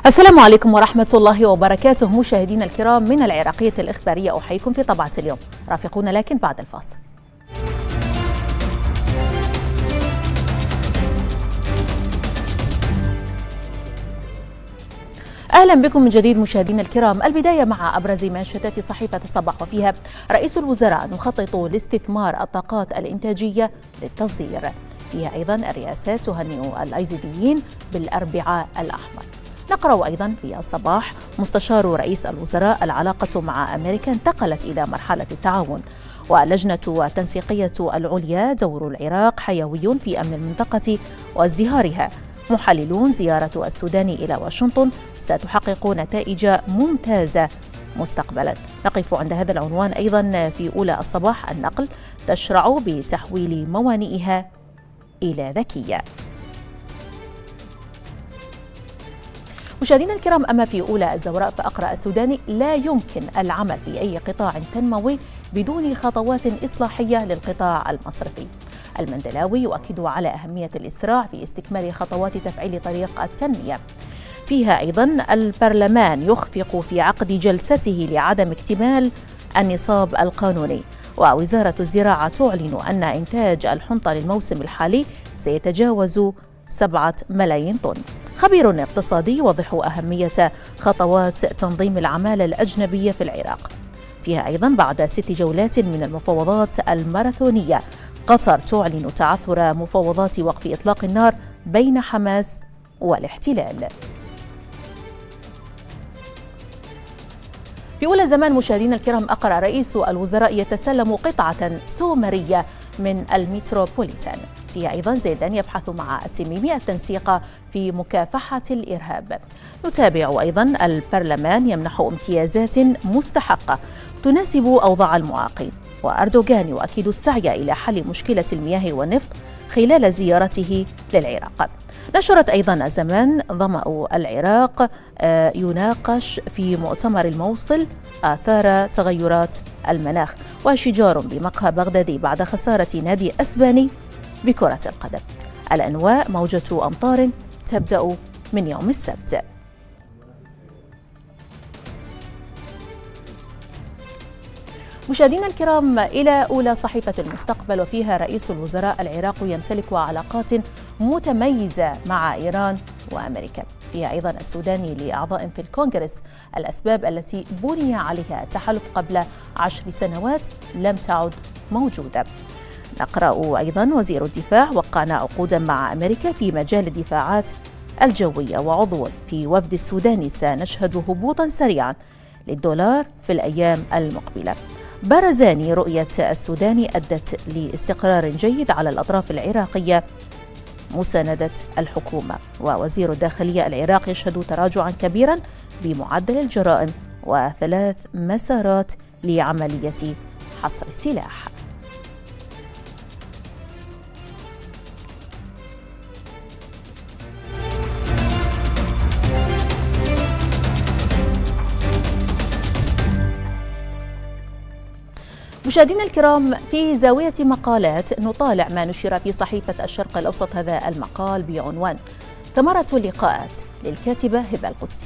السلام عليكم ورحمة الله وبركاته. مشاهدينا الكرام من العراقية الإخبارية أحييكم في طبعة اليوم. رافقونا لكن بعد الفاصل. أهلا بكم من جديد مشاهدينا الكرام. البداية مع أبرز منشطات صحيفة الصباح، وفيها رئيس الوزراء نخطط لاستثمار الطاقات الإنتاجية للتصدير. فيها أيضا الرئاسات تهنئ الأيزيديين بالأربعاء الأحمر. نقرأ أيضا في الصباح مستشار رئيس الوزراء العلاقة مع أمريكا انتقلت إلى مرحلة التعاون، واللجنة التنسيقية العليا دور العراق حيوي في أمن المنطقة وازدهارها. محللون زيارة السودان إلى واشنطن ستحقق نتائج ممتازة مستقبلا. نقف عند هذا العنوان أيضا في أولى الصباح. النقل تشرع بتحويل موانئها إلى ذكية. مشاهدينا الكرام، أما في أولى الزوراء فأقرأ السوداني: لا يمكن العمل في أي قطاع تنموي بدون خطوات إصلاحية للقطاع المصرفي. المندلاوي يؤكد على أهمية الإسراع في استكمال خطوات تفعيل طريق التنمية. فيها أيضا البرلمان يخفق في عقد جلسته لعدم اكتمال النصاب القانوني. ووزارة الزراعة تعلن أن إنتاج الحنطة للموسم الحالي سيتجاوز 7 ملايين طن. خبير اقتصادي يوضح أهمية خطوات تنظيم العمالة الأجنبية في العراق. فيها أيضا بعد 6 جولات من المفاوضات الماراثونية، قطر تعلن تعثر مفاوضات وقف إطلاق النار بين حماس والاحتلال. في أولى زمان مشاهدينا الكرام أقرأ رئيس الوزراء يتسلم قطعة سومرية من المتروبوليتان. فيها أيضا زيدان يبحث مع التميمي التنسيق في مكافحة الإرهاب. نتابع أيضا البرلمان يمنح امتيازات مستحقة تناسب أوضاع المعاقين. وأردوغان يؤكد السعي إلى حل مشكلة المياه والنفط خلال زيارته للعراق. نشرت أيضا الزمان ظمأ العراق يناقش في مؤتمر الموصل آثار تغيرات المناخ. وشجار بمقهى بغدادي بعد خسارة نادي أسباني بكرة القدم. الأنواء موجة أمطار تبدأ من يوم السبت. مشاهدينا الكرام، إلى أولى صحيفة المستقبل، وفيها رئيس الوزراء العراق يمتلك علاقات متميزة مع إيران وأمريكا. فيها أيضا السوداني لأعضاء في الكونغرس: الأسباب التي بني عليها التحالف قبل 10 سنوات لم تعد موجودة. نقرأ أيضا وزير الدفاع: وقعنا عقودا مع أمريكا في مجال الدفاعات الجوية. وعضو في وفد السوداني: سنشهد هبوطا سريعا للدولار في الأيام المقبلة. بارزاني: رؤية السوداني أدت لاستقرار جيد على الأطراف العراقية، مساندة الحكومة. ووزير الداخلية: العراق يشهد تراجعا كبيرا بمعدل الجرائم، و3 مسارات لعملية حصر السلاح. مشاهدينا الكرام، في زاوية مقالات نطالع ما نشر في صحيفة الشرق الأوسط. هذا المقال بعنوان: ثمرة اللقاءات للكاتبة هبة القدسي.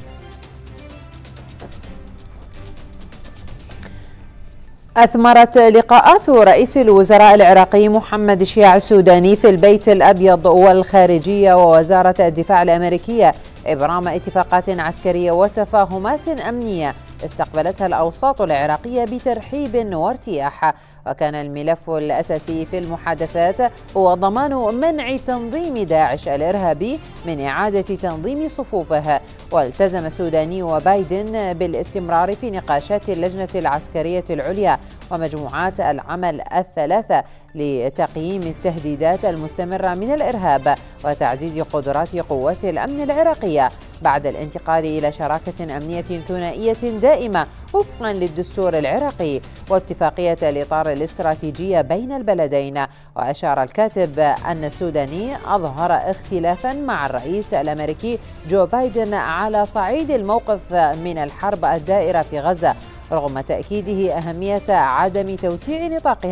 أثمرت لقاءات رئيس الوزراء العراقي محمد شياع السوداني في البيت الأبيض والخارجية ووزارة الدفاع الأمريكية إبرام اتفاقات عسكرية وتفاهمات أمنية استقبلتها الأوساط العراقية بترحيب وارتياح. وكان الملف الأساسي في المحادثات هو ضمان منع تنظيم داعش الإرهابي من إعادة تنظيم صفوفه. والتزم السوداني وبايدن بالاستمرار في نقاشات اللجنة العسكرية العليا ومجموعات العمل الثلاثة لتقييم التهديدات المستمرة من الإرهاب وتعزيز قدرات قوات الأمن العراقية بعد الانتقال إلى شراكة أمنية ثنائية دائمة وفقا للدستور العراقي واتفاقية الإطار الاستراتيجي بين البلدين. وأشار الكاتب أن السوداني أظهر اختلافا مع الرئيس الأمريكي جو بايدن على صعيد الموقف من الحرب الدائرة في غزة، رغم تأكيده أهمية عدم توسيع نطاقها،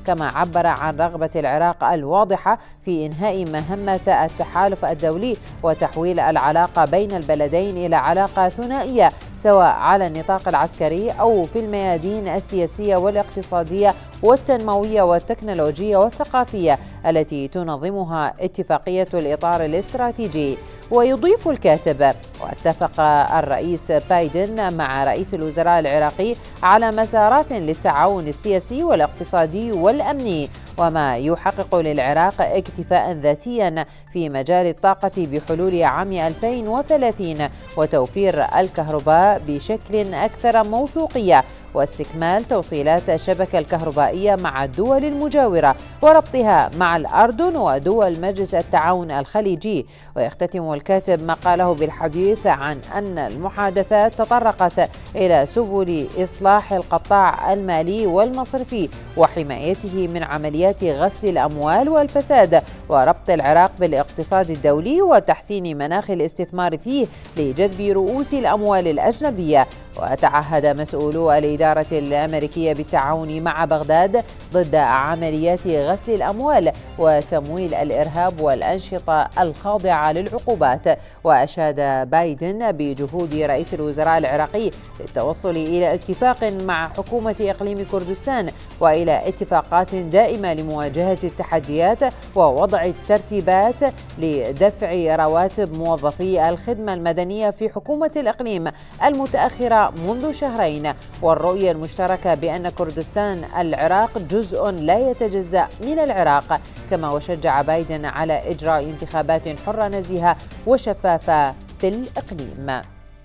كما عبر عن رغبة العراق الواضحة في إنهاء مهمة التحالف الدولي وتحويل العلاقة بين البلدين إلى علاقة ثنائية، سواء على النطاق العسكري أو في الميادين السياسية والاقتصادية والتنموية والتكنولوجية والثقافية التي تنظمها اتفاقية الإطار الاستراتيجي. ويضيف الكاتب: واتفق الرئيس بايدن مع رئيس الوزراء العراقي على مسارات للتعاون السياسي والاقتصادي والأمني، وما يحقق للعراق اكتفاء ذاتيا في مجال الطاقة بحلول عام 2030 وتوفير الكهرباء بشكل أكثر موثوقية، واستكمال توصيلات الشبكة الكهربائية مع الدول المجاورة وربطها مع الأردن ودول مجلس التعاون الخليجي. ويختتم الكاتب مقاله بالحديث عن أن المحادثات تطرقت إلى سبل إصلاح القطاع المالي والمصرفي وحمايته من عمليات غسل الأموال والفساد، وربط العراق بالاقتصاد الدولي وتحسين مناخ الاستثمار فيه لجذب رؤوس الأموال الأجنبية. وتعهد مسؤولو الإدارة الأمريكية بالتعاون مع بغداد ضد عمليات غسل الأموال وتمويل الإرهاب والأنشطة الخاضعة للعقوبات. وأشاد بايدن بجهود رئيس الوزراء العراقي للتوصل إلى اتفاق مع حكومة إقليم كردستان وإلى اتفاقات دائمة لمواجهة التحديات ووضع الترتيبات لدفع رواتب موظفي الخدمة المدنية في حكومة الإقليم المتأخرة منذ شهرين، والرؤية المشتركة بأن كردستان العراق جزء لا يتجزأ من العراق. كما وشجع بايدن على إجراء انتخابات حرة نزيهة وشفافة في الإقليم.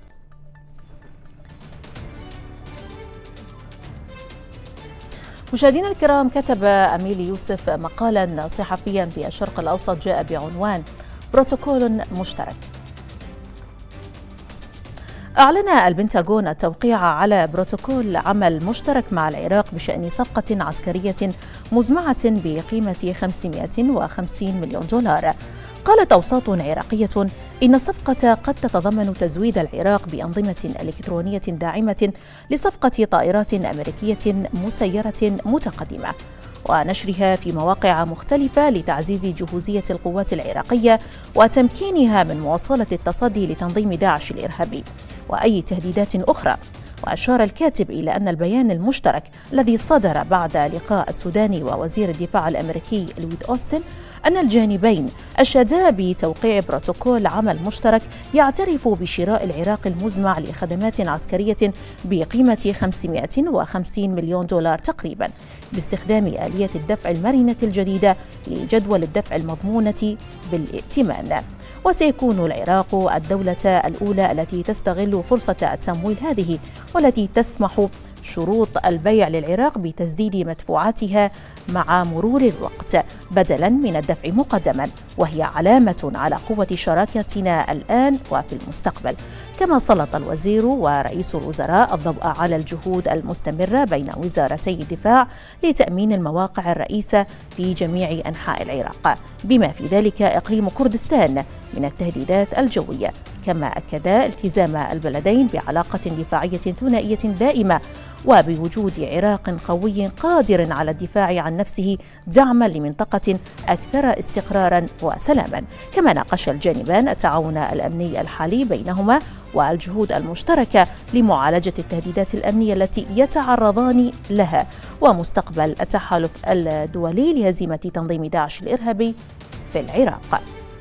مشاهدينا الكرام، كتب أميل يوسف مقالا صحفيا في الشرق الأوسط جاء بعنوان بروتوكول مشترك. أعلن البنتاغون التوقيع على بروتوكول عمل مشترك مع العراق بشأن صفقة عسكرية مزمعة بقيمة 550 مليون دولار. قالت أوساط عراقية إن الصفقة قد تتضمن تزويد العراق بأنظمة إلكترونية داعمة لصفقة طائرات أمريكية مسيرة متقدمة ونشرها في مواقع مختلفة لتعزيز جهوزية القوات العراقية وتمكينها من مواصلة التصدي لتنظيم داعش الإرهابي وأي تهديدات أخرى. وأشار الكاتب إلى أن البيان المشترك الذي صدر بعد لقاء السوداني ووزير الدفاع الأمريكي لويد أوستن أن الجانبين أشادا بتوقيع بروتوكول عمل مشترك يعترف بشراء العراق المزمع لخدمات عسكرية بقيمة 550 مليون دولار تقريبا باستخدام آلية الدفع المرنة الجديدة لجدول الدفع المضمونة بالائتمان. وسيكون العراق الدولة الأولى التي تستغل فرصة التمويل هذه والتي تسمح شروط البيع للعراق بتسديد مدفوعاتها مع مرور الوقت بدلا من الدفع مقدما، وهي علامة على قوة شراكتنا الآن وفي المستقبل. كما سلط الوزير ورئيس الوزراء الضوء على الجهود المستمرة بين وزارتي الدفاع لتأمين المواقع الرئيسة في جميع أنحاء العراق بما في ذلك إقليم كردستان من التهديدات الجوية. كما أكد التزام البلدين بعلاقة دفاعية ثنائية دائمة وبوجود عراق قوي قادر على الدفاع عن نفسه دعما لمنطقة أكثر استقرارا وسلاما. كما ناقش الجانبان التعاون الأمني الحالي بينهما والجهود المشتركة لمعالجة التهديدات الأمنية التي يتعرضان لها ومستقبل التحالف الدولي لهزيمة تنظيم داعش الإرهابي في العراق.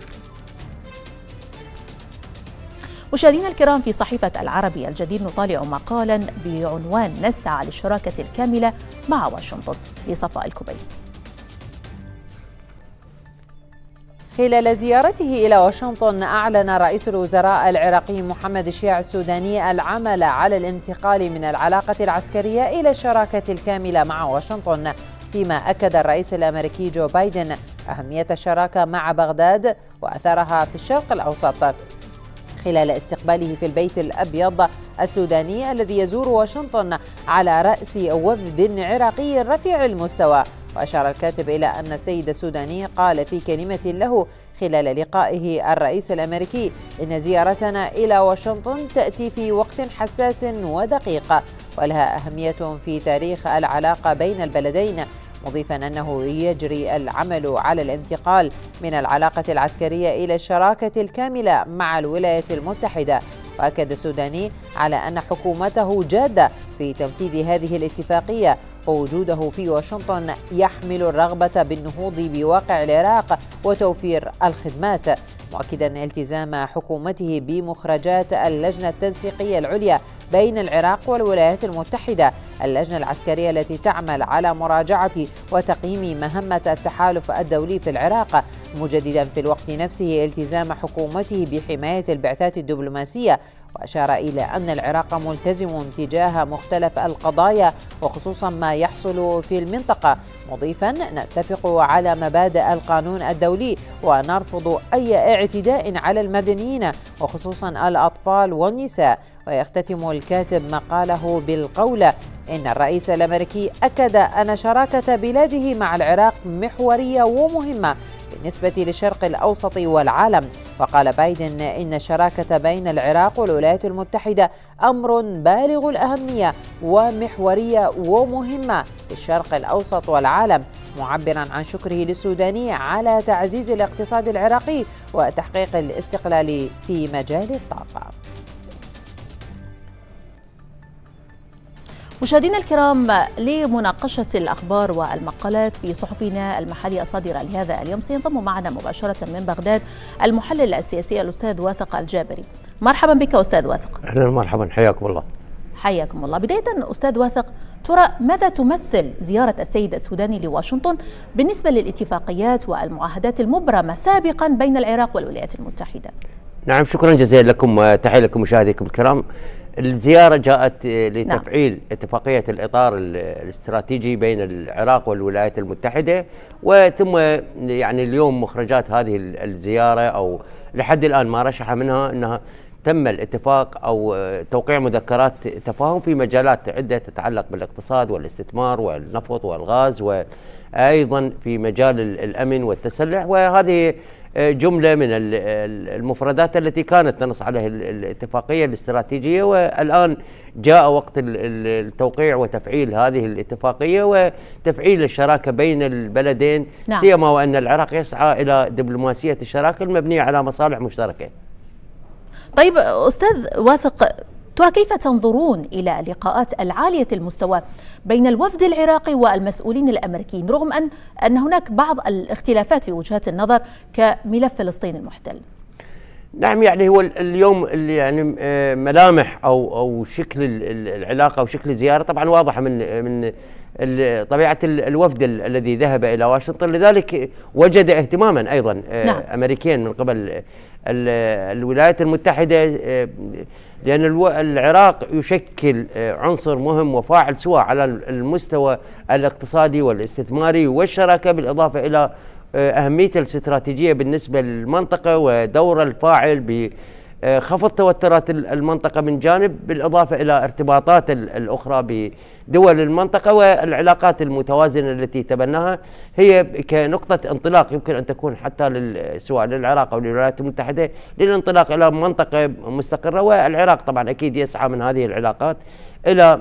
مشاهدينا الكرام، في صحيفة العربي الجديد نطالع مقالا بعنوان نسعى للشراكة الكاملة مع واشنطن لصفاء الكبيسي. خلال زيارته إلى واشنطن أعلن رئيس الوزراء العراقي محمد شياع السوداني العمل على الانتقال من العلاقة العسكرية إلى الشراكة الكاملة مع واشنطن، فيما أكد الرئيس الأمريكي جو بايدن أهمية الشراكة مع بغداد وأثرها في الشرق الأوسط خلال استقباله في البيت الأبيض السوداني الذي يزور واشنطن على رأس وفد عراقي رفيع المستوى. وأشار الكاتب إلى أن السيد السوداني قال في كلمة له خلال لقائه الرئيس الأمريكي إن زيارتنا إلى واشنطن تأتي في وقت حساس ودقيق ولها أهمية في تاريخ العلاقة بين البلدين، مضيفا أنه يجري العمل على الانتقال من العلاقة العسكرية إلى الشراكة الكاملة مع الولايات المتحدة. وأكد السوداني على أن حكومته جادة في تنفيذ هذه الاتفاقية، ووجوده في واشنطن يحمل الرغبة بالنهوض بواقع العراق وتوفير الخدمات، مؤكدا التزام حكومته بمخرجات اللجنة التنسيقية العليا بين العراق والولايات المتحدة، اللجنة العسكرية التي تعمل على مراجعة وتقييم مهمة التحالف الدولي في العراق، مجددا في الوقت نفسه التزام حكومته بحماية البعثات الدبلوماسية. وأشار إلى أن العراق ملتزم تجاه مختلف القضايا وخصوصا ما يحصل في المنطقة، مضيفا نتفق على مبادئ القانون الدولي ونرفض أي اعتداء على المدنيين وخصوصا الأطفال والنساء. ويختتم الكاتب مقاله بالقول إن الرئيس الأمريكي أكد أن شراكة بلاده مع العراق محورية ومهمة بالنسبة للشرق الأوسط والعالم. وقال بايدن إن الشراكة بين العراق والولايات المتحدة أمر بالغ الأهمية ومحورية ومهمة للشرق الأوسط والعالم، معبرا عن شكره للسوداني على تعزيز الاقتصاد العراقي وتحقيق الاستقلال في مجال الطاقة. مشاهدينا الكرام، لمناقشة الأخبار والمقالات في صحفنا المحلية الصادرة لهذا اليوم سينضم معنا مباشرة من بغداد المحلل السياسي الأستاذ واثق الجابري. مرحبا بك أستاذ واثق. أهلا مرحبا، حياكم الله. حياكم الله. بداية أستاذ واثق، ترى ماذا تمثل زيارة السيد السوداني لواشنطن بالنسبة للاتفاقيات والمعاهدات المبرمة سابقا بين العراق والولايات المتحدة؟ نعم، شكرا جزيلا لكم وتحية لكم مشاهديكم الكرام. الزيارة جاءت لتفعيل اتفاقية الإطار الاستراتيجي بين العراق والولايات المتحدة، وثم يعني اليوم مخرجات هذه الزيارة أو لحد الآن ما رشح منها أنها تم الاتفاق أو توقيع مذكرات تفاهم في مجالات عدة تتعلق بالاقتصاد والاستثمار والنفط والغاز، وأيضا في مجال الأمن والتسلح، وهذه جملة من المفردات التي كانت تنص عليها الاتفاقية الاستراتيجية. والآن جاء وقت التوقيع وتفعيل هذه الاتفاقية وتفعيل الشراكة بين البلدين. نعم. سيما وأن العراق يسعى إلى دبلوماسية الشراكة المبنية على مصالح مشتركة. طيب أستاذ واثق، ترى كيف تنظرون إلى لقاءات العالية المستوى بين الوفد العراقي والمسؤولين الأمريكيين، رغم أن هناك بعض الاختلافات في وجهات النظر كملف فلسطين المحتل؟ نعم، يعني هو اليوم يعني ملامح أو شكل العلاقة أو شكل الزيارة طبعا واضحة من طبيعة الوفد الذي ذهب إلى واشنطن، لذلك وجد اهتماما أيضا نعم. أمريكيا من قبل الولايات المتحدة، لأن العراق يشكل عنصر مهم وفاعل سواء على المستوى الاقتصادي والاستثماري والشراكة، بالإضافة إلى أهميته الاستراتيجية بالنسبة للمنطقة ودور الفاعل بخفض توترات المنطقة من جانب، بالإضافة إلى ارتباطات الأخرى بدول المنطقة والعلاقات المتوازنة التي تبناها هي كنقطة انطلاق يمكن أن تكون حتى سواء للعراق أو للولايات المتحدة للانطلاق إلى منطقة مستقرة. والعراق طبعا أكيد يسعى من هذه العلاقات إلى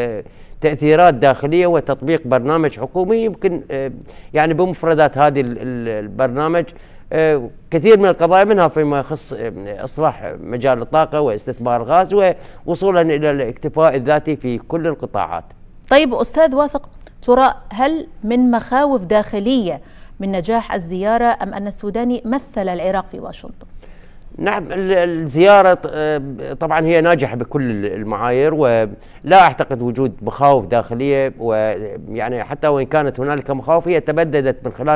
تأثيرات داخلية وتطبيق برنامج حكومي يمكن يعني بمفردات هذه البرنامج كثير من القضايا منها فيما يخص إصلاح مجال الطاقة واستثمار الغاز ووصولا إلى الاكتفاء الذاتي في كل القطاعات. طيب أستاذ واثق، ترى هل من مخاوف داخلية من نجاح الزيارة أم أن السوداني مثل العراق في واشنطن؟ نعم، الزيارة طبعا هي ناجحة بكل المعايير، ولا أعتقد وجود مخاوف داخلية، ويعني حتى وإن كانت هنالك مخاوف هي تبددت من خلال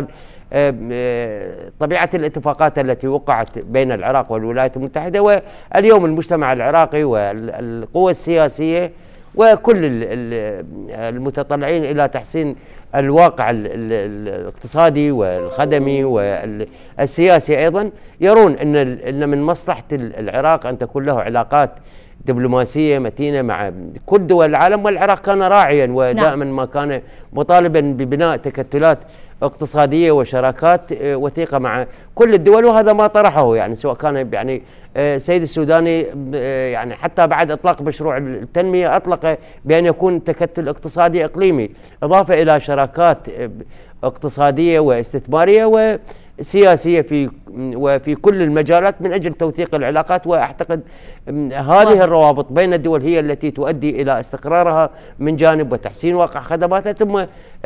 طبيعة الاتفاقات التي وقعت بين العراق والولايات المتحدة. واليوم المجتمع العراقي والقوى السياسية وكل المتطلعين إلى تحسين الواقع الاقتصادي والخدمي والسياسي أيضا يرون أن من مصلحة العراق أن تكون له علاقات دبلوماسية متينة مع كل دول العالم، والعراق كان راعيا ودائما ما كان مطالبا ببناء تكتلات اقتصادية وشراكات وثيقة مع كل الدول، وهذا ما طرحه يعني سواء كان يعني السيد السوداني يعني حتى بعد إطلاق مشروع التنمية أطلق بأن يكون تكتل اقتصادي إقليمي، إضافة إلى شراكات اقتصادية واستثمارية وسياسية وفي كل المجالات من أجل توثيق العلاقات. وأعتقد هذه الروابط بين الدول هي التي تؤدي إلى استقرارها من جانب وتحسين واقع خدماتها، ثم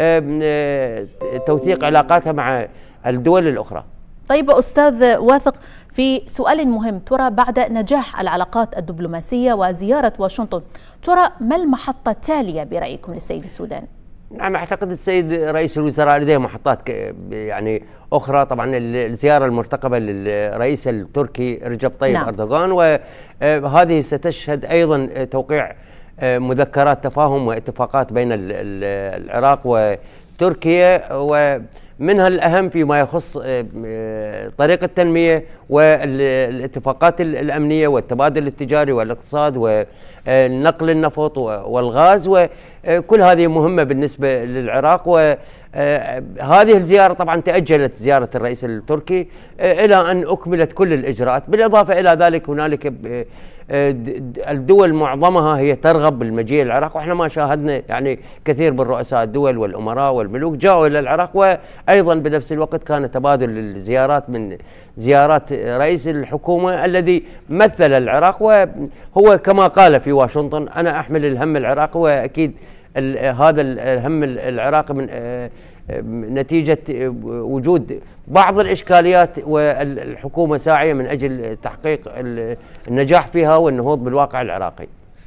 توثيق علاقاتها مع الدول الأخرى. طيب أستاذ واثق، في سؤال مهم، ترى بعد نجاح العلاقات الدبلوماسية وزيارة واشنطن، ترى ما المحطة التالية برأيكم للسيد السوداني؟ نعم، أعتقد السيد رئيس الوزراء لديه محطات يعني أخرى. طبعا الزيارة المرتقبة للرئيس التركي رجب طيب أردوغان، وهذه ستشهد أيضا توقيع مذكرات تفاهم واتفاقات بين العراق وتركيا، ومنها الأهم فيما يخص طريق التنمية والاتفاقات الأمنية والتبادل التجاري والاقتصاد ونقل النفط والغاز، وكل هذه مهمة بالنسبة للعراق. وهذه الزيارة طبعا تأجلت زيارة الرئيس التركي إلى أن أكملت كل الإجراءات. بالإضافة إلى ذلك هنالك الدول معظمها هي ترغب بالمجيء العراق، واحنا ما شاهدنا يعني كثير من رؤساء الدول والأمراء والملوك جاءوا إلى العراق، وأيضا بنفس الوقت كان تبادل الزيارات من زيارات رئيس الحكومة الذي مثل العراق، وهو كما قال في واشنطن: أنا أحمل الهم العراقي. وأكيد هذا الهم العراقي من نتيجة وجود بعض الإشكاليات، والحكومة ساعية من أجل تحقيق النجاح فيها والنهوض بالواقع العراقي.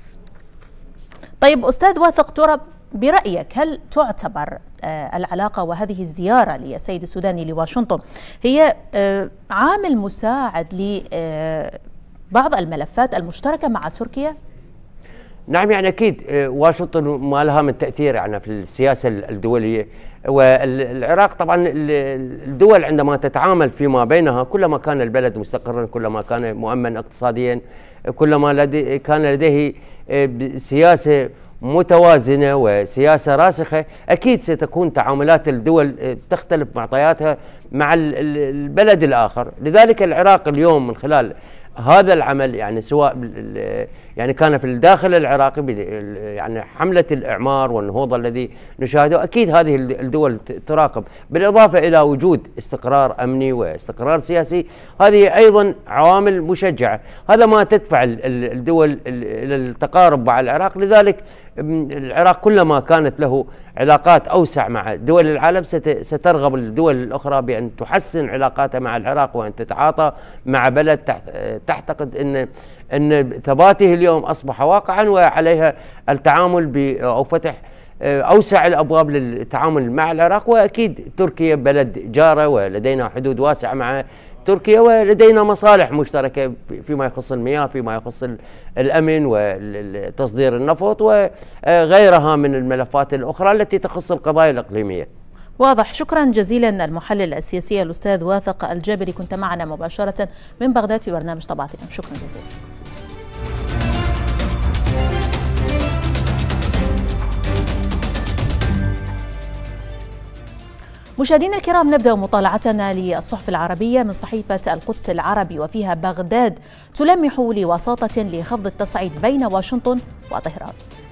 طيب أستاذ واثق، ترى برأيك هل تعتبر العلاقة وهذه الزيارة للسيد السوداني لواشنطن هي عامل مساعد لبعض الملفات المشتركة مع تركيا؟ نعم، يعني أكيد واشنطن ما لها من تأثير يعني في السياسة الدولية، والعراق طبعا الدول عندما تتعامل فيما بينها كلما كان البلد مستقرا، كلما كان مؤمن اقتصاديا، كلما كان لديه سياسة متوازنة وسياسة راسخة، أكيد ستكون تعاملات الدول تختلف معطياتها مع البلد الآخر. لذلك العراق اليوم من خلال هذا العمل يعني سواء يعني كان في الداخل العراقي يعني حملة الإعمار والنهوض الذي نشاهده، أكيد هذه الدول تراقب، بالإضافة إلى وجود استقرار أمني واستقرار سياسي. هذه أيضا عوامل مشجعة، هذا ما تدفع الدول إلى التقارب مع العراق. لذلك العراق كلما كانت له علاقات أوسع مع دول العالم سترغب الدول الأخرى بأن تحسن علاقاتها مع العراق وأن تتعاطى مع بلد تعتقد أن ثباته اليوم أصبح واقعا، وعليها التعامل أو فتح أوسع الأبواب للتعامل مع العراق. وأكيد تركيا بلد جارة ولدينا حدود واسعة مع تركيا، ولدينا مصالح مشتركة فيما يخص المياه، فيما يخص الأمن وتصدير النفط وغيرها من الملفات الأخرى التي تخص القضايا الإقليمية. واضح. شكرا جزيلا المحلل السياسي الأستاذ واثق الجابري، كنت معنا مباشرة من بغداد في برنامج طبعة اليوم. شكرا جزيلا. مشاهدينا الكرام، نبدأ مطالعتنا للصحف العربية من صحيفة القدس العربي، وفيها بغداد تلمح لوساطة لخفض التصعيد بين واشنطن وطهران.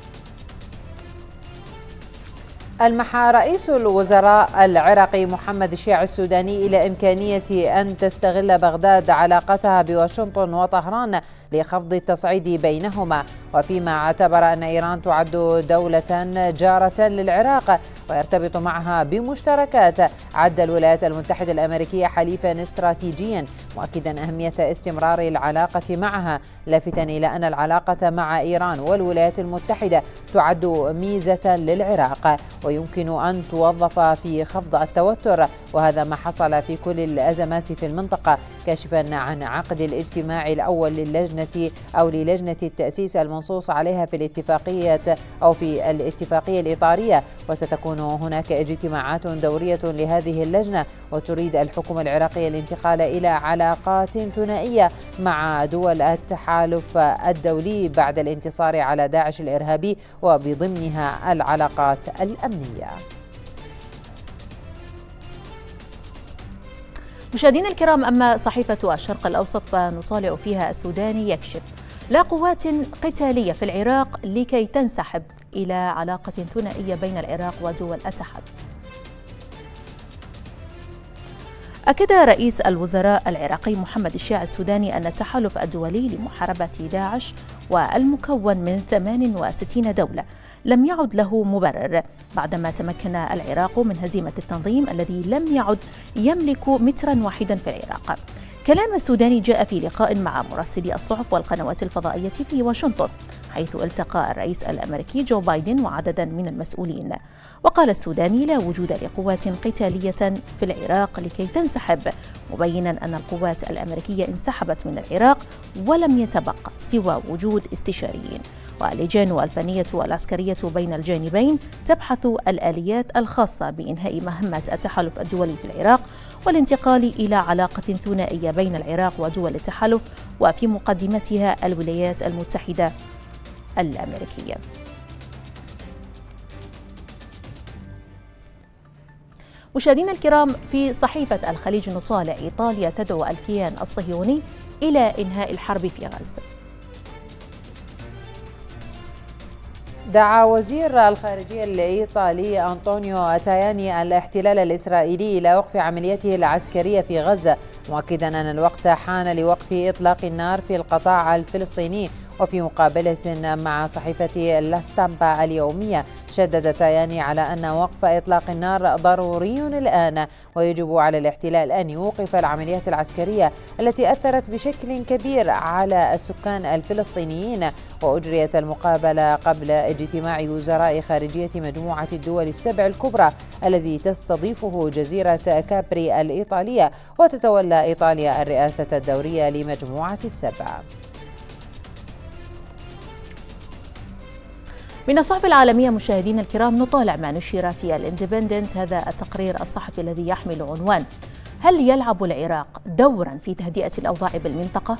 ألمح رئيس الوزراء العراقي محمد الشيع السوداني إلى إمكانية أن تستغل بغداد علاقتها بواشنطن وطهران لخفض التصعيد بينهما، وفيما اعتبر أن إيران تعد دولة جارة للعراق ويرتبط معها بمشتركات، عد الولايات المتحدة الأمريكية حليفا استراتيجيا، مؤكدا أهمية استمرار العلاقة معها، لافتا إلى أن العلاقة مع إيران والولايات المتحدة تعد ميزة للعراق ويمكن أن توظف في خفض التوتر، وهذا ما حصل في كل الأزمات في المنطقة، كاشفا عن عقد الاجتماع الأول للجنة التأسيس المنصوص عليها في الاتفاقية الإطارية. وستكون هناك اجتماعات دورية لهذه اللجنة، وتريد الحكومة العراقية الانتقال إلى علاقات ثنائية مع دول التحالف الدولي بعد الانتصار على داعش الإرهابي، وبضمنها العلاقات الأمنية. مشاهدينا الكرام، أما صحيفة الشرق الأوسط فنطالع فيها السوداني يكشف: لا قوات قتالية في العراق لكي تنسحب إلى علاقة ثنائية بين العراق ودول التحالف. أكد رئيس الوزراء العراقي محمد الشياع السوداني أن التحالف الدولي لمحاربة داعش والمكون من 68 دولة لم يعد له مبرر بعدما تمكن العراق من هزيمة التنظيم الذي لم يعد يملك مترا واحدا في العراق. كلام السوداني جاء في لقاء مع مراسلي الصحف والقنوات الفضائية في واشنطن، حيث التقى الرئيس الأمريكي جو بايدن وعددا من المسؤولين. وقال السوداني: لا وجود لقوات قتالية في العراق لكي تنسحب، مبينا أن القوات الأمريكية انسحبت من العراق ولم يتبقى سوى وجود استشاريين. واللجان الفنية والعسكرية بين الجانبين تبحث الآليات الخاصة بإنهاء مهمة التحالف الدولي في العراق والانتقال إلى علاقة ثنائية بين العراق ودول التحالف، وفي مقدمتها الولايات المتحدة الأمريكية. مشاهدينا الكرام، في صحيفة الخليج نطالع: إيطاليا تدعو الكيان الصهيوني إلى إنهاء الحرب في غزة. دعا وزير الخارجية الإيطالي أنطونيو تاياني الاحتلال الإسرائيلي إلى وقف عملياته العسكرية في غزة، مؤكدا أن الوقت حان لوقف إطلاق النار في القطاع الفلسطيني. وفي مقابلة مع صحيفة لاستامبا اليومية، شدد تاياني على أن وقف إطلاق النار ضروري الآن، ويجب على الاحتلال أن يوقف العمليات العسكرية التي أثرت بشكل كبير على السكان الفلسطينيين. وأجريت المقابلة قبل اجتماع وزراء خارجية مجموعة الدول السبع الكبرى الذي تستضيفه جزيرة كابري الإيطالية، وتتولى إيطاليا الرئاسة الدورية لمجموعة السبع. من الصحف العالمية مشاهدينا الكرام، نطالع ما نشر في الاندبندنت، هذا التقرير الصحفي الذي يحمل عنوان: هل يلعب العراق دورا في تهدئة الأوضاع بالمنطقة؟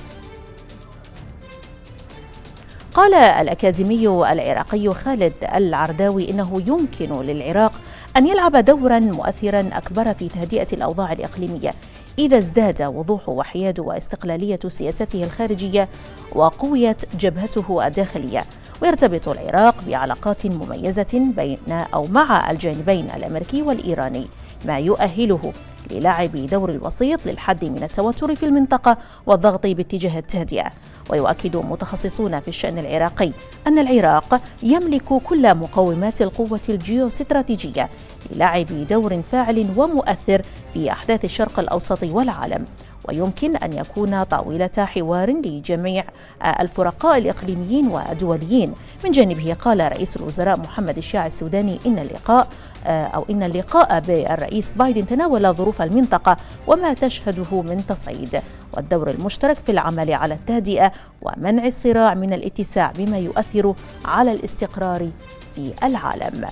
قال الأكاديمي العراقي خالد العرداوي إنه يمكن للعراق أن يلعب دورا مؤثرا أكبر في تهدئة الأوضاع الإقليمية إذا ازداد وضوح وحياد واستقلالية سياسته الخارجية وقويت جبهته الداخلية. ويرتبط العراق بعلاقات مميزة بين أو مع الجانبين الأمريكي والإيراني، ما يؤهله للعب دور الوسيط للحد من التوتر في المنطقة والضغط باتجاه التهدئة. ويؤكد متخصصون في الشأن العراقي أن العراق يملك كل مقومات القوة الجيوستراتيجية للعب دور فاعل ومؤثر في أحداث الشرق الأوسط والعالم، ويمكن أن يكون طاولة حوار لجميع الفرقاء الإقليميين والدوليين. من جانبه قال رئيس الوزراء محمد الشياع السوداني إن اللقاء بالرئيس بايدن تناول ظروف المنطقة وما تشهده من تصعيد، والدور المشترك في العمل على التهدئة ومنع الصراع من الاتساع بما يؤثر على الاستقرار في العالم.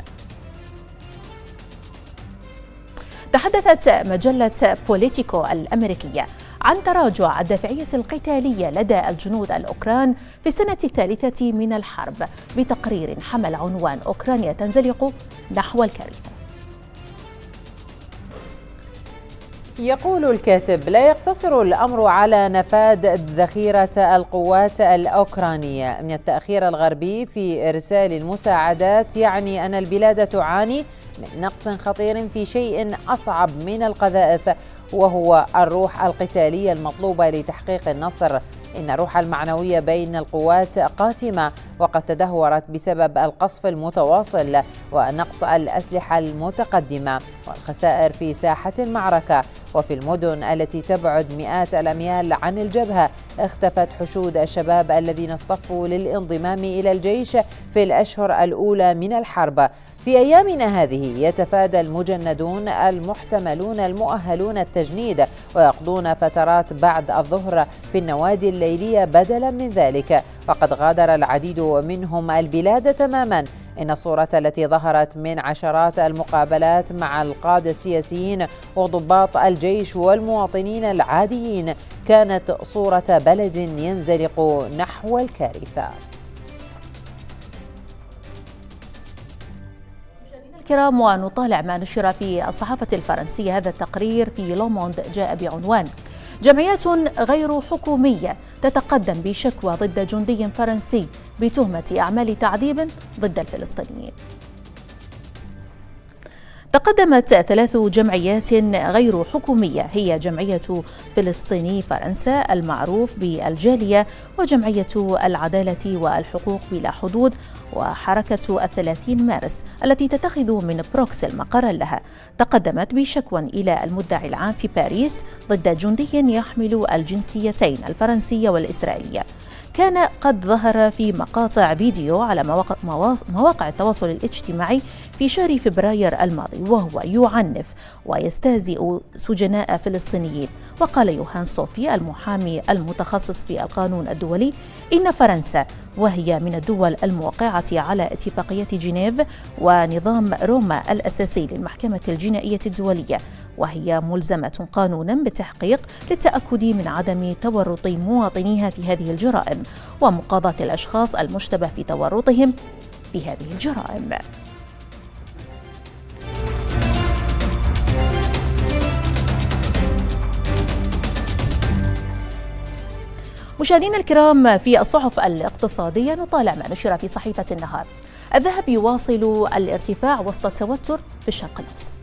تحدثت مجلة بوليتيكو الأمريكية عن تراجع الدافعية القتالية لدى الجنود الأوكران في السنة الثالثة من الحرب، بتقرير حمل عنوان: أوكرانيا تنزلق نحو الكارثة. يقول الكاتب: لا يقتصر الأمر على نفاذ ذخيرة القوات الأوكرانية، أن التأخير الغربي في إرسال المساعدات يعني أن البلاد تعاني من نقص خطير في شيء أصعب من القذائف، وهو الروح القتالية المطلوبة لتحقيق النصر. إن الروح المعنوية بين القوات قاتمة، وقد تدهورت بسبب القصف المتواصل ونقص الأسلحة المتقدمة والخسائر في ساحة المعركة. وفي المدن التي تبعد مئات الأميال عن الجبهة اختفت حشود الشباب الذين اصطفوا للانضمام إلى الجيش في الأشهر الأولى من الحرب. في أيامنا هذه يتفادى المجندون المحتملون المؤهلون التجنيد ويقضون فترات بعد الظهر في النوادي الليلية بدلا من ذلك، وقد غادر العديد منهم البلاد تماما. إن الصورة التي ظهرت من عشرات المقابلات مع القادة السياسيين وضباط الجيش والمواطنين العاديين كانت صورة بلد ينزلق نحو الكارثة. الكرام، ونطالع ما نشر في الصحافة الفرنسية. هذا التقرير في لوموند جاء بعنوان: جمعيات غير حكومية تتقدم بشكوى ضد جندي فرنسي بتهمة أعمال تعذيب ضد الفلسطينيين. تقدمت 3 جمعيات غير حكومية، هي جمعية فلسطيني فرنسا المعروف بالجالية، وجمعية العدالة والحقوق بلا حدود، وحركة 30 مارس التي تتخذ من بروكسل مقرا لها. تقدمت بشكوى إلى المدعي العام في باريس ضد جندي يحمل الجنسيتين الفرنسية والإسرائيلية. كان قد ظهر في مقاطع فيديو على مواقع التواصل الاجتماعي في شهر فبراير الماضي وهو يعنف ويستهزئ سجناء فلسطينيين. وقال يوهان صوفي المحامي المتخصص في القانون الدولي إن فرنسا، وهي من الدول الموقعة على اتفاقية جنيف ونظام روما الأساسي للمحكمة الجنائية الدولية، وهي ملزمة قانونا بالتحقيق للتأكد من عدم تورط مواطنيها في هذه الجرائم ومقاضاة الأشخاص المشتبه في تورطهم في هذه الجرائم. مشاهدينا الكرام، في الصحف الاقتصادية نطالع ما نشر في صحيفة النهار. الذهب يواصل الارتفاع وسط التوتر في الشرق الأوسط.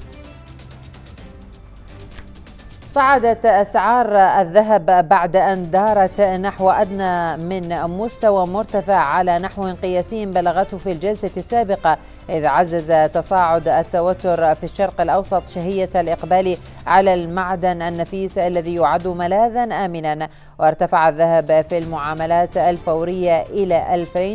صعدت أسعار الذهب بعد أن دارت نحو أدنى من مستوى مرتفع على نحو قياسي بلغته في الجلسة السابقة، إذ عزز تصاعد التوتر في الشرق الأوسط شهية الإقبال على المعدن النفيس الذي يعد ملاذا آمنا. وارتفع الذهب في المعاملات الفورية إلى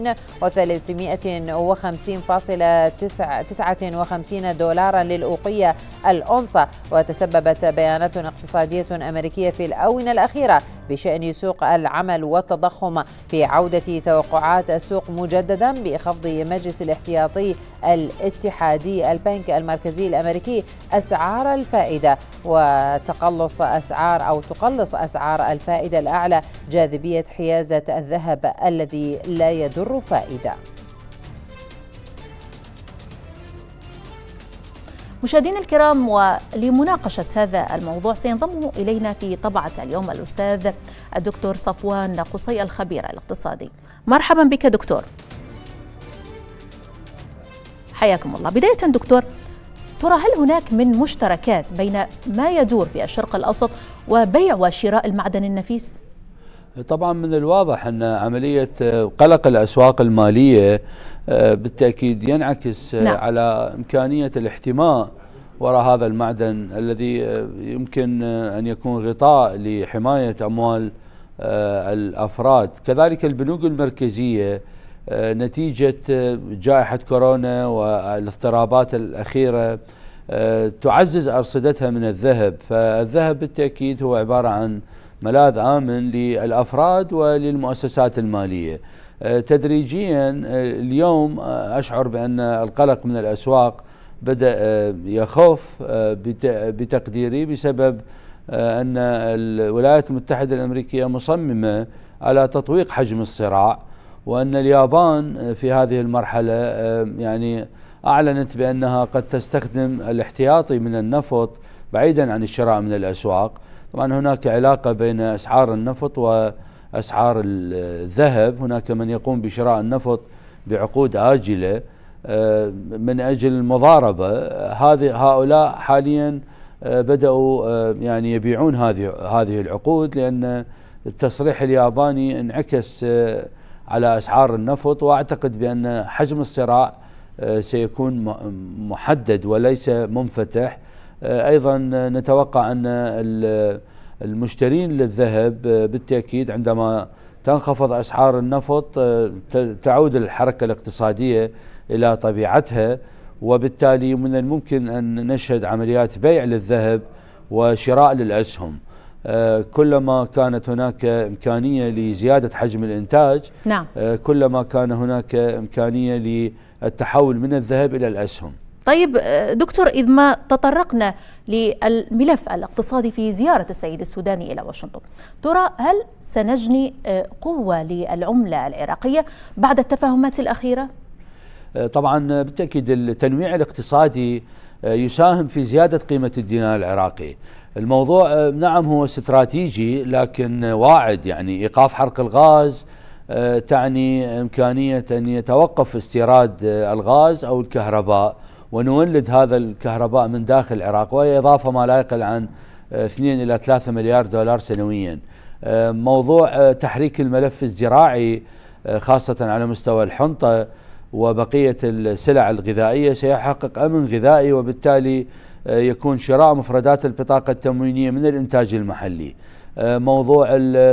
2350.59 دولارا للأوقية الأونصة. وتسببت بيانات اقتصادية أمريكية في الآونة الأخيرة بشأن سوق العمل والتضخم في عودة توقعات السوق مجددا بخفض مجلس الاحتياطي الاتحادي البنك المركزي الأمريكي أسعار الفائدة، وتقلص أسعار الفائدة الأعلى جاذبية حيازة الذهب الذي لا يدر فائدة. مشاهدينا الكرام، ولمناقشة هذا الموضوع سينضم إلينا في طبعة اليوم الأستاذ الدكتور صفوان قصي الخبير الاقتصادي. مرحبا بك دكتور. حياكم الله. بداية دكتور، ترى هل هناك من مشتركات بين ما يدور في الشرق الأوسط وبيع وشراء المعدن النفيس؟ طبعا من الواضح أن عملية قلق الأسواق المالية بالتأكيد ينعكس على إمكانية الاحتماء وراء هذا المعدن الذي يمكن أن يكون غطاء لحماية أموال الأفراد. كذلك البنوك المركزية نتيجة جائحة كورونا والاضطرابات الأخيرة تعزز أرصدتها من الذهب، فالذهب بالتأكيد هو عبارة عن ملاذ آمن للأفراد وللمؤسسات المالية. تدريجيا اليوم أشعر بأن القلق من الأسواق بدأ يخف بتقديري بسبب أن الولايات المتحدة الأمريكية مصممة على تطويق حجم الصراع، وأن اليابان في هذه المرحلة يعني أعلنت بأنها قد تستخدم الاحتياطي من النفط بعيدا عن الشراء من الأسواق. طبعا هناك علاقة بين أسعار النفط وأسعار الذهب. هناك من يقوم بشراء النفط بعقود آجلة من أجل المضاربة. هؤلاء حاليا بدأوا يعني يبيعون هذه العقود، لأن التصريح الياباني انعكس على أسعار النفط، وأعتقد بأن حجم الصراع سيكون محدد وليس منفتح. أيضا نتوقع أن المشترين للذهب بالتأكيد عندما تنخفض أسعار النفط تعود الحركة الاقتصادية إلى طبيعتها، وبالتالي من الممكن أن نشهد عمليات بيع للذهب وشراء للأسهم. كلما كانت هناك إمكانية لزيادة حجم الإنتاج كلما كان هناك إمكانية للتحول من الذهب إلى الأسهم. طيب دكتور، إذ ما تطرقنا للملف الاقتصادي في زيارة السيد السوداني إلى واشنطن، ترى هل سنجني قوة للعملة العراقية بعد التفاهمات الأخيرة؟ طبعا بالتأكيد التنويع الاقتصادي يساهم في زيادة قيمة الدينار العراقي. الموضوع نعم هو استراتيجي لكن واعد، يعني إيقاف حرق الغاز تعني إمكانية أن يتوقف استيراد الغاز أو الكهرباء ونولد هذا الكهرباء من داخل العراق، وهي إضافة ما لا يقل عن 2 إلى 3 مليار دولار سنويا. موضوع تحريك الملف الزراعي خاصة على مستوى الحنطة وبقية السلع الغذائية سيحقق أمن غذائي، وبالتالي يكون شراء مفردات البطاقة التموينية من الإنتاج المحلي. موضوع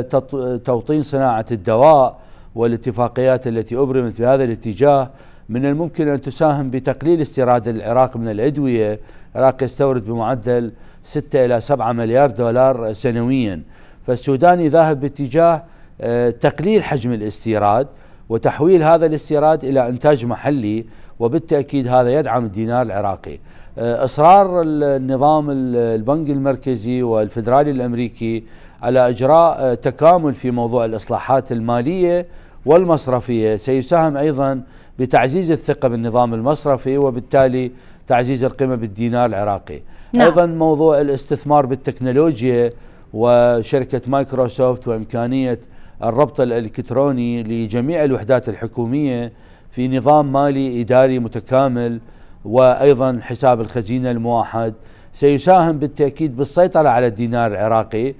توطين صناعة الدواء والاتفاقيات التي أبرمت في هذا الاتجاه من الممكن أن تساهم بتقليل استيراد العراق من الأدوية. العراق يستورد بمعدل 6 إلى 7 مليار دولار سنويا، فالسوداني ذاهب باتجاه تقليل حجم الاستيراد وتحويل هذا الاستيراد إلى إنتاج محلي، وبالتأكيد هذا يدعم الدينار العراقي. إصرار النظام البنك المركزي والفدرالي الأمريكي على إجراء تكامل في موضوع الإصلاحات المالية والمصرفية سيساهم أيضا بتعزيز الثقة بالنظام المصرفي وبالتالي تعزيز القيمة بالدينار العراقي. نعم. أيضا موضوع الاستثمار بالتكنولوجيا وشركة مايكروسوفت وإمكانية الربط الإلكتروني لجميع الوحدات الحكومية في نظام مالي إداري متكامل، وأيضا حساب الخزينة الموحد سيساهم بالتأكيد بالسيطرة على الدينار العراقي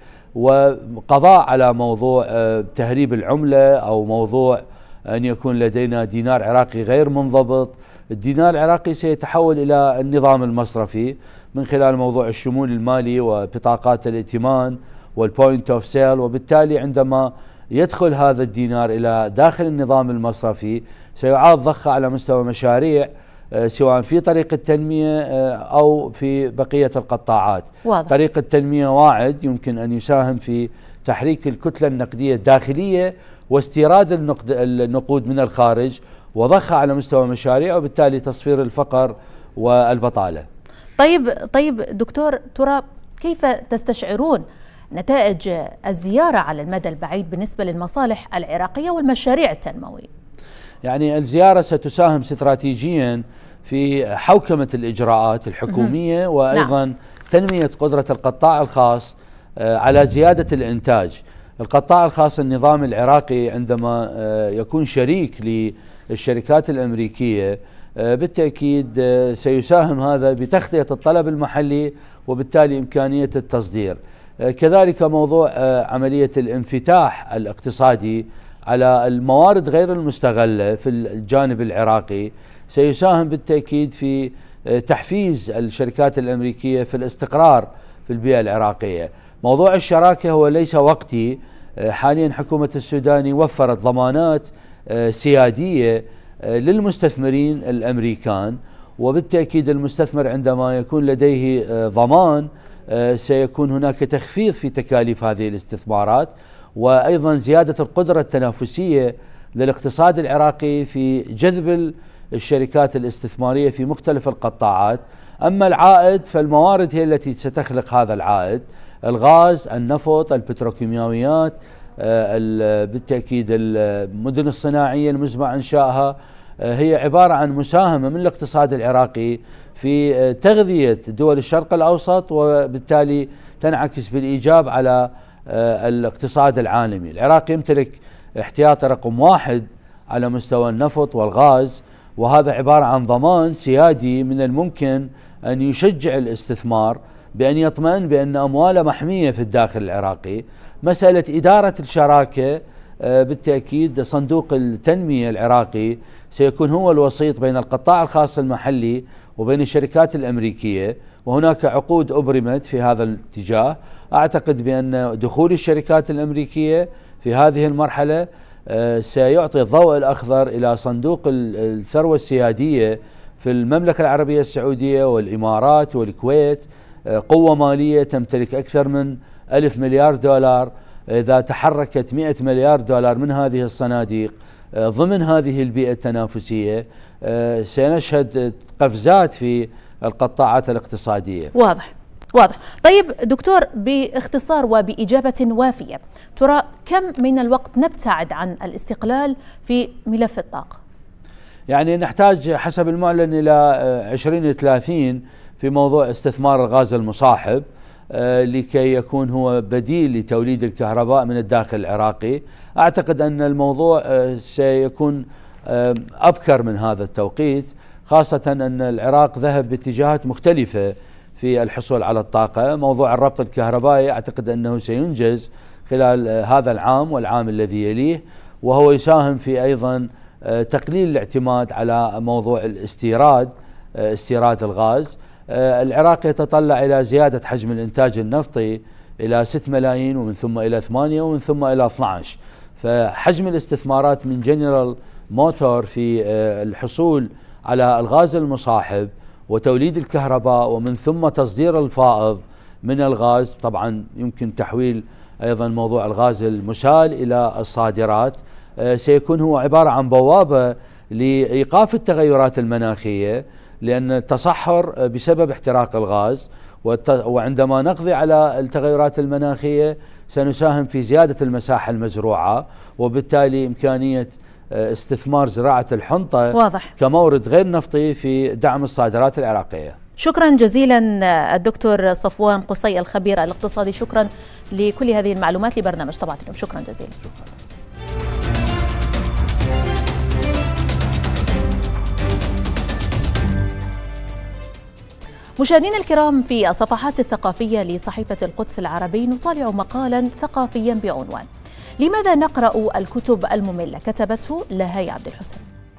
وقضاء على موضوع تهريب العملة أو موضوع أن يكون لدينا دينار عراقي غير منضبط. الدينار العراقي سيتحول إلى النظام المصرفي من خلال موضوع الشمول المالي وبطاقات الائتمان والبوينت اوف سيل، وبالتالي عندما يدخل هذا الدينار إلى داخل النظام المصرفي سيعاد ضخه على مستوى مشاريع سواء في طريق التنمية أو في بقية القطاعات. واضح. طريق التنمية واعد يمكن أن يساهم في تحريك الكتلة النقدية الداخلية واستيراد النقود من الخارج وضخها على مستوى مشاريع، وبالتالي تصفير الفقر والبطالة. طيب دكتور، ترى كيف تستشعرون نتائج الزيارة على المدى البعيد بالنسبة للمصالح العراقية والمشاريع التنموية؟ يعني الزيارة ستساهم استراتيجيا في حوكمة الإجراءات الحكومية وأيضا نعم. تنمية قدرة القطاع الخاص على زيادة الإنتاج. القطاع الخاص النظام العراقي عندما يكون شريك للشركات الأمريكية بالتأكيد سيساهم هذا بتغطية الطلب المحلي وبالتالي إمكانية التصدير. كذلك موضوع عملية الانفتاح الاقتصادي على الموارد غير المستغلة في الجانب العراقي سيساهم بالتأكيد في تحفيز الشركات الأمريكية في الاستقرار في البيئة العراقية. موضوع الشراكة هو ليس وقتي. حاليا حكومة السودان وفرت ضمانات سيادية للمستثمرين الأمريكان، وبالتأكيد المستثمر عندما يكون لديه ضمان سيكون هناك تخفيض في تكاليف هذه الاستثمارات وأيضا زيادة القدرة التنافسية للاقتصاد العراقي في جذب الشركات الاستثمارية في مختلف القطاعات. أما العائد فالموارد هي التي ستخلق هذا العائد: الغاز، النفط، البتروكيماويات، بالتأكيد المدن الصناعية المزمع إنشائها هي عبارة عن مساهمة من الاقتصاد العراقي في تغذية دول الشرق الأوسط، وبالتالي تنعكس بالإيجاب على الاقتصاد العالمي. العراق يمتلك احتياطي رقم 1 على مستوى النفط والغاز، وهذا عبارة عن ضمان سيادي من الممكن أن يشجع الاستثمار بأن يطمئن بأن أمواله محمية في الداخل العراقي. مسألة إدارة الشراكة بالتأكيد صندوق التنمية العراقي سيكون هو الوسيط بين القطاع الخاص المحلي وبين الشركات الأمريكية، وهناك عقود أبرمت في هذا الاتجاه. أعتقد بأن دخول الشركات الأمريكية في هذه المرحلة سيعطي الضوء الأخضر إلى صندوق الثروة السيادية في المملكة العربية السعودية والإمارات والكويت، قوة مالية تمتلك أكثر من 1000 مليار دولار. إذا تحركت 100 مليار دولار من هذه الصناديق ضمن هذه البيئة التنافسية سنشهد قفزات في القطاعات الاقتصادية. واضح. طيب دكتور، باختصار وبإجابة وافية، ترى كم من الوقت نبتعد عن الاستقلال في ملف الطاقة؟ يعني نحتاج حسب المعلن إلى 2030 في موضوع استثمار الغاز المصاحب لكي يكون هو بديل لتوليد الكهرباء من الداخل العراقي. أعتقد أن الموضوع سيكون أبكر من هذا التوقيت، خاصة أن العراق ذهب باتجاهات مختلفة في الحصول على الطاقة. موضوع الربط الكهربائي أعتقد أنه سينجز خلال هذا العام والعام الذي يليه، وهو يساهم في أيضا تقليل الاعتماد على موضوع استيراد الغاز. العراق يتطلع إلى زيادة حجم الإنتاج النفطي إلى 6 ملايين ومن ثم إلى 8 ومن ثم إلى 12. فحجم الاستثمارات من جنرال موتور في الحصول على الغاز المصاحب وتوليد الكهرباء ومن ثم تصدير الفائض من الغاز، طبعا يمكن تحويل أيضا موضوع الغاز المسال إلى الصادرات، سيكون هو عبارة عن بوابة لإيقاف التغيرات المناخية، لأن التصحر بسبب احتراق الغاز، وعندما نقضي على التغيرات المناخية سنساهم في زيادة المساحة المزروعة، وبالتالي إمكانية استثمار زراعة الحنطة واضح كمورد غير نفطي في دعم الصادرات العراقية. شكرا جزيلا الدكتور صفوان قصي الخبير الاقتصادي، شكرا لكل هذه المعلومات لبرنامج طبعة اليوم. شكرا جزيلا. مشاهدينا الكرام، في الصفحات الثقافية لصحيفة القدس العربي نطالع مقالا ثقافيا بعنوان لماذا نقرأ الكتب المملة؟ كتبته لهي عبد الحسين.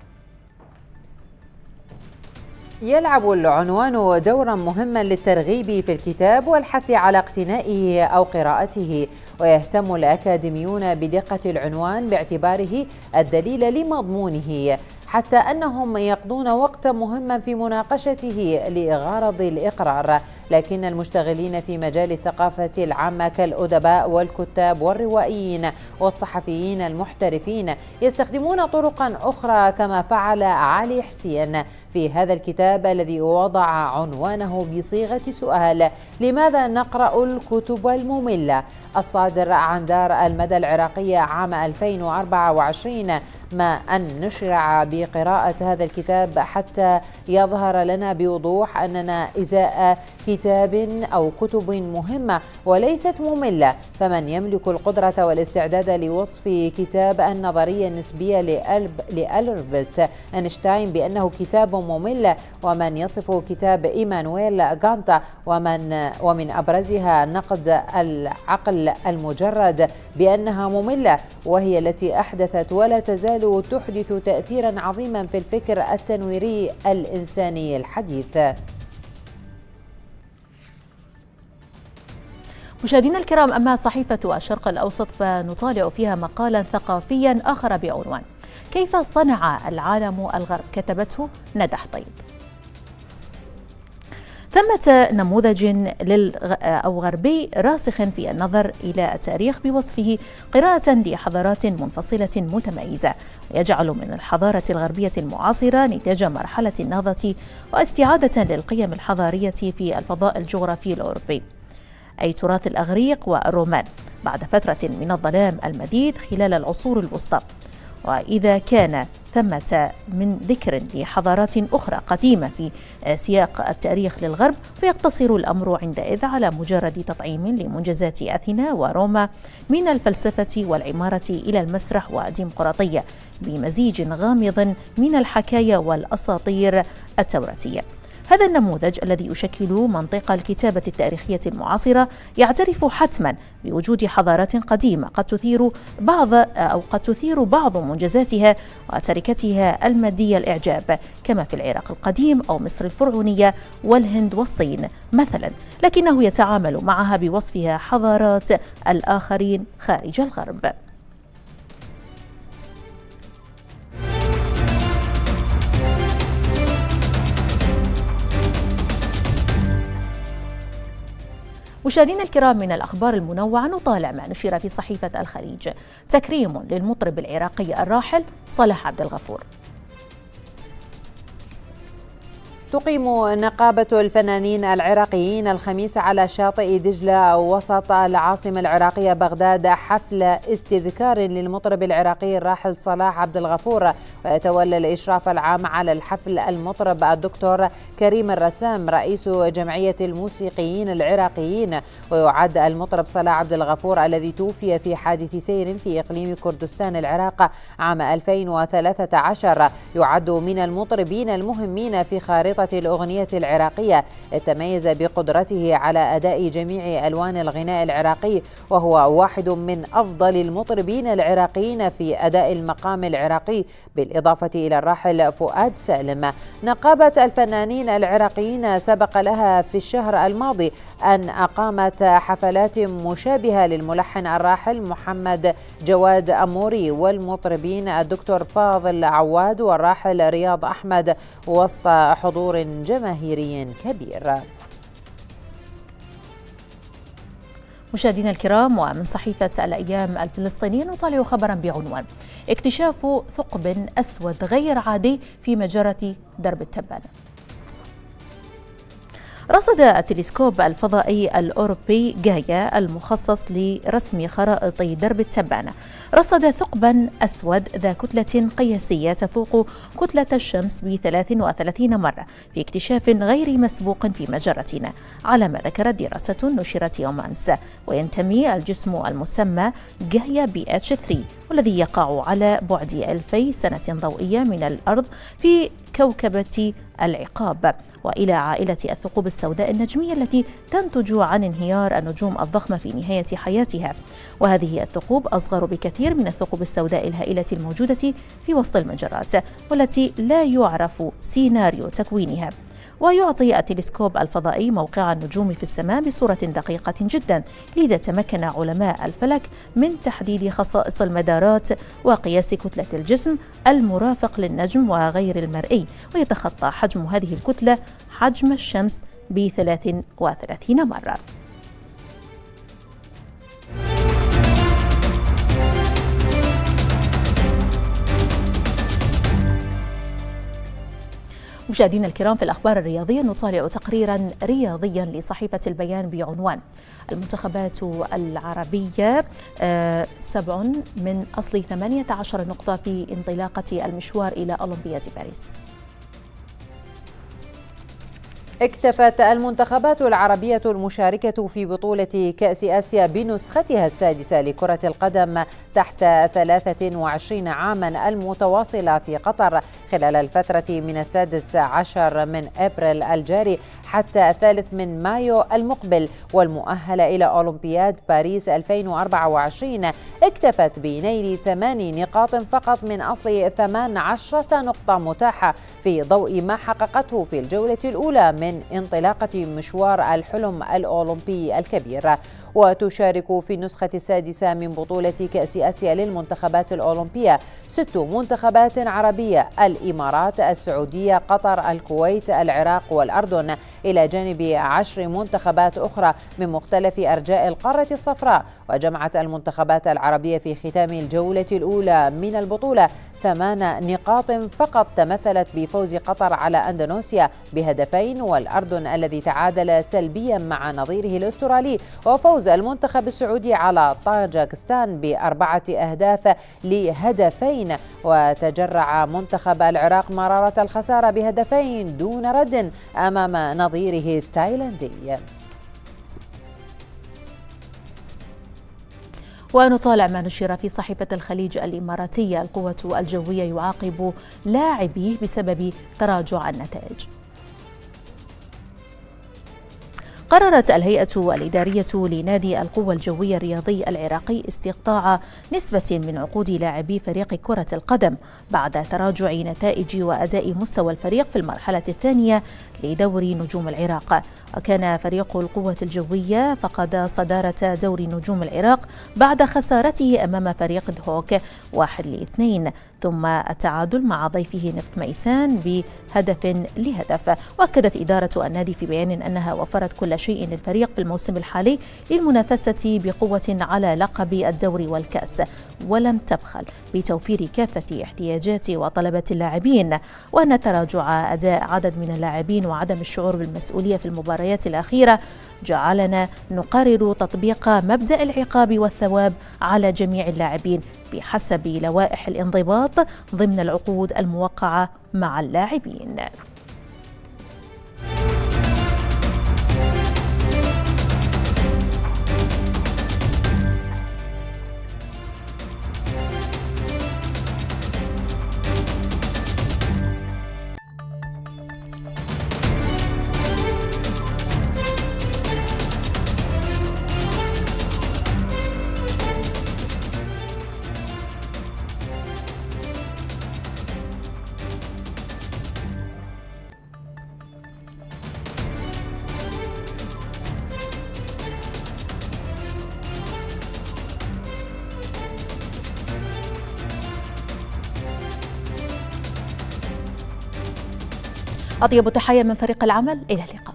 يلعب العنوان دورا مهما للترغيب في الكتاب والحث على اقتنائه أو قراءته، ويهتم الأكاديميون بدقة العنوان باعتباره الدليل لمضمونه، حتى أنهم يقضون وقتا مهما في مناقشته لغرض الإقرار. لكن المشتغلين في مجال الثقافة العامة كالأدباء والكتاب والروائيين والصحفيين المحترفين يستخدمون طرقا أخرى، كما فعل علي حسين في هذا الكتاب الذي وضع عنوانه بصيغة سؤال: لماذا نقرأ الكتب المملة؟ الصادر عن دار المدى العراقية عام 2024، ما أن نشرع بقراءة هذا الكتاب حتى يظهر لنا بوضوح أننا إزاء كتاب أو كتب مهمة وليست مملة، فمن يملك القدرة والاستعداد لوصف كتاب النظرية النسبية لألبرت أينشتاين بأنه كتاب ممل، ومن يصف كتاب إيمانويل كانت ومن أبرزها نقد العقل المجرد بأنها مملة، وهي التي أحدثت ولا تزال تحدث تأثيرا عظيما في الفكر التنويري الإنساني الحديث. مشاهدينا الكرام، أما صحيفة الشرق الأوسط فنطالع فيها مقالا ثقافيا آخر بعنوان كيف صنع العالم الغرب؟ كتبته ندى حطيب. ثمة نموذج أو غربي راسخ في النظر إلى التاريخ بوصفه قراءة لحضارات منفصلة متميزة، ويجعل من الحضارة الغربية المعاصرة نتاج مرحلة النهضة واستعادة للقيم الحضارية في الفضاء الجغرافي الأوروبي، أي تراث الأغريق والرومان بعد فترة من الظلام المديد خلال العصور الوسطى. وإذا كان ثمة من ذكر لحضارات أخرى قديمة في سياق التاريخ للغرب، فيقتصر الأمر عندئذ على مجرد تطعيم لمنجزات أثينا وروما من الفلسفة والعمارة إلى المسرح والديمقراطية، بمزيج غامض من الحكاية والأساطير التوراتية. هذا النموذج الذي يشكل منطق الكتابة التاريخية المعاصرة يعترف حتما بوجود حضارات قديمة قد تثير بعض منجزاتها وتركتها المادية الإعجاب، كما في العراق القديم أو مصر الفرعونية والهند والصين مثلا، لكنه يتعامل معها بوصفها حضارات الآخرين خارج الغرب. مشاهدينا الكرام، من الأخبار المنوعة نطالع ما نشر في صحيفة الخليج: تكريم للمطرب العراقي الراحل صالح عبد الغفور. تقيم نقابة الفنانين العراقيين الخميس على شاطئ دجلة وسط العاصمة العراقية بغداد حفل استذكار للمطرب العراقي الراحل صلاح عبد الغفور. ويتولى الإشراف العام على الحفل المطرب الدكتور كريم الرسام رئيس جمعية الموسيقيين العراقيين. ويعد المطرب صلاح عبد الغفور الذي توفي في حادث سير في إقليم كردستان العراق عام 2013 يعد من المطربين المهمين في خارطة الأغنية العراقية. تميز بقدرته على أداء جميع ألوان الغناء العراقي، وهو واحد من أفضل المطربين العراقيين في أداء المقام العراقي، بالإضافة إلى الراحل فؤاد سالم. نقابة الفنانين العراقيين سبق لها في الشهر الماضي أن أقامت حفلات مشابهة للملحن الراحل محمد جواد أموري والمطربين الدكتور فاضل عواد والراحل رياض أحمد وسط حضور جماهيري كبير. مشاهدينا الكرام، ومن صحيفة الأيام الفلسطينية نطالع خبرا بعنوان: اكتشاف ثقب أسود غير عادي في مجرة درب التبانة. رصد التلسكوب الفضائي الأوروبي جايا المخصص لرسم خرائط درب التبانة رصد ثقبا أسود ذا كتلة قياسية تفوق كتلة الشمس ب33 مرة في اكتشاف غير مسبوق في مجرتنا، على ما ذكرت دراسة نشرت يوم أمس. وينتمي الجسم المسمى جايا BH3 والذي يقع على بعد 2000 سنة ضوئية من الأرض في كوكبة العقاب، وإلى عائلة الثقوب السوداء النجمية التي تنتج عن انهيار النجوم الضخمة في نهاية حياتها. وهذه الثقوب أصغر بكثير من الثقوب السوداء الهائلة الموجودة في وسط المجرات، والتي لا يعرف سيناريو تكوينها. ويعطي التلسكوب الفضائي موقع النجوم في السماء بصورة دقيقة جدا، لذا تمكن علماء الفلك من تحديد خصائص المدارات وقياس كتلة الجسم المرافق للنجم وغير المرئي، ويتخطى حجم هذه الكتلة حجم الشمس ب33 مرة. مشاهدينا الكرام، في الأخبار الرياضية نطالع تقريرا رياضيا لصحيفة البيان بعنوان: المنتخبات العربية 7 من أصل 18 نقطة في انطلاقة المشوار إلى أولمبياد باريس. اكتفت المنتخبات العربية المشاركة في بطولة كأس آسيا بنسختها السادسة لكرة القدم تحت 23 عاما المتواصلة في قطر خلال الفترة من 16 من أبريل الجاري حتى 3 من مايو المقبل والمؤهلة إلى أولمبياد باريس 2024. اكتفت بنيل 8 نقاط فقط من أصل 18 نقطة متاحة في ضوء ما حققته في الجولة الأولى من انطلاقة مشوار الحلم الأولمبي الكبير. وتشارك في النسخة السادسة من بطولة كأس آسيا للمنتخبات الأولمبية 6 منتخبات عربية: الإمارات، السعودية، قطر، الكويت، العراق والأردن، إلى جانب 10 منتخبات أخرى من مختلف أرجاء القارة الصفراء. وجمعت المنتخبات العربية في ختام الجولة الأولى من البطولة 8 نقاط فقط، تمثلت بفوز قطر على أندونيسيا ب2، والأردن الذي تعادل سلبيا مع نظيره الأسترالي، وفوز المنتخب السعودي على طاجكستان ب4 أهداف ل2. وتجرع منتخب العراق مرارة الخسارة ب2 دون رد أمام نظيره التايلاندي. ونطالع ما نشر في صحيفة الخليج الإماراتية: القوة الجوية يعاقب لاعبيه بسبب تراجع النتائج. قررت الهيئة الإدارية لنادي القوة الجوية الرياضي العراقي استقطاع نسبة من عقود لاعبي فريق كرة القدم بعد تراجع نتائج وأداء مستوى الفريق في المرحلة الثانية لدوري نجوم العراق. وكان فريق القوة الجوية فقد صدارة دوري نجوم العراق بعد خسارته أمام فريق دهوك 1-2. ثم التعادل مع ضيفه نفط ميسان بهدف لهدف. وأكدت إدارة النادي في بيان أنها وفرت كل شيء للفريق في الموسم الحالي للمنافسة بقوة على لقب الدوري والكأس، ولم تبخل بتوفير كافة احتياجات وطلبات اللاعبين، وأن تراجع أداء عدد من اللاعبين وعدم الشعور بالمسؤولية في المباريات الأخيرة جعلنا نقرر تطبيق مبدأ العقاب والثواب على جميع اللاعبين بحسب لوائح الانضباط ضمن العقود الموقعة مع اللاعبين. أطيب تحية من فريق العمل، إلى اللقاء.